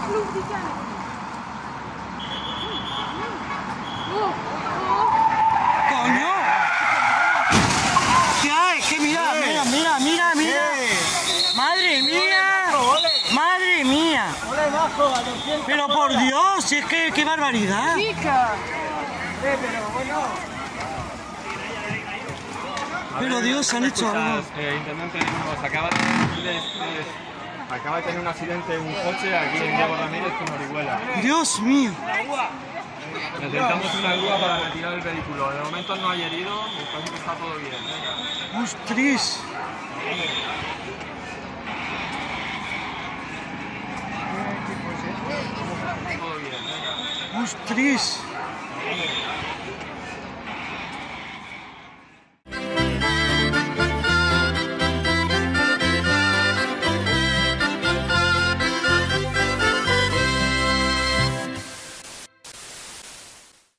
¡Coño! ¿Qué hay? Que mira, mira, mira, mira, mira. ¡Madre mía! ¡Madre mía! Pero por Dios, si es que qué barbaridad. Pero Dios, han hecho algo. Intendente, acaba de tener un accidente en un coche aquí en Diego Ramírez con Orihuela. Dios mío. Necesitamos una grúa para retirar el vehículo. De momento no hay herido, me parece que está todo bien. ¡Ostras! Todo bien. ¡Ostras!